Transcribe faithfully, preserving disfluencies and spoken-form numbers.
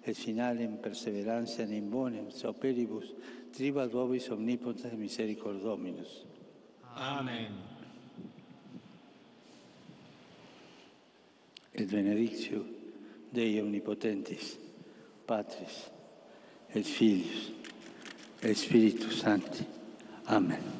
et finalem perseverantiam in bonem sauperibus tribuat vobis omnipotens misericordiae Dominus. Amen. Et benedictio Dei omnipotentis, Patris, et Filius, et Spiritus Sancti. Amen.